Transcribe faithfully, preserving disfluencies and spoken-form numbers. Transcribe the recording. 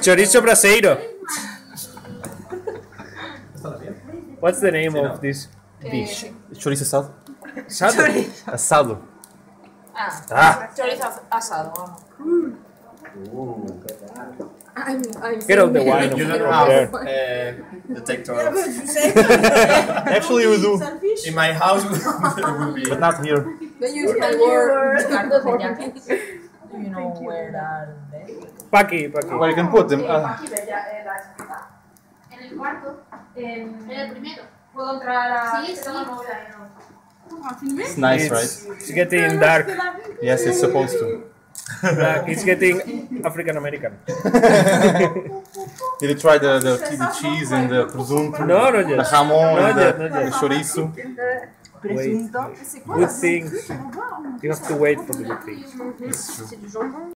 Chorizo braseiro. What's the name of this dish? Chorizo assado. Asado? Assado. Ah, Ah, chorizo asado, vamos. I'm, I'm get out the wine You over don't have there. uh, detector. Actually, we do, In my house, it would be. but not here. They use my word. Do you know where are they? Paqui, Paqui. Where you can put them. Uh, En el cuarto. En el primero. ¿Puedo entrar a...? Sí, sí. it's nice, It's, right? it's getting dark. Yes, it's supposed to. Dark. It's getting African American. Did you try the, the, the cheese and the presunto? No, not The yet. jamón Not and yet, the, not yet. the chorizo. Wait. Good things. You have to wait for the good things. It's true.